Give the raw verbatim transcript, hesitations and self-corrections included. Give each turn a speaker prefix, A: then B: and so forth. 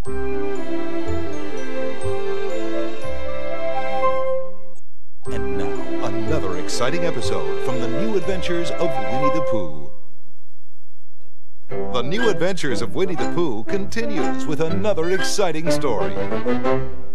A: And now, another exciting episode from the New Adventures of Winnie the Pooh. The New Adventures of Winnie the Pooh continues with another exciting story.